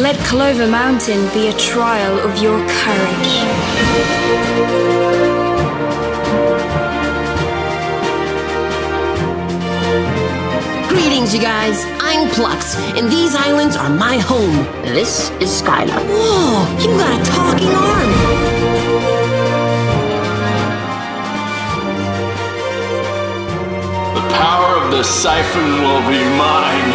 Let Clover Mountain be a trial of your courage. Greetings, you guys. I'm Plux, and these islands are my home. This is Skylar. Whoa, you got a talking arm. The power of the siphon will be mine.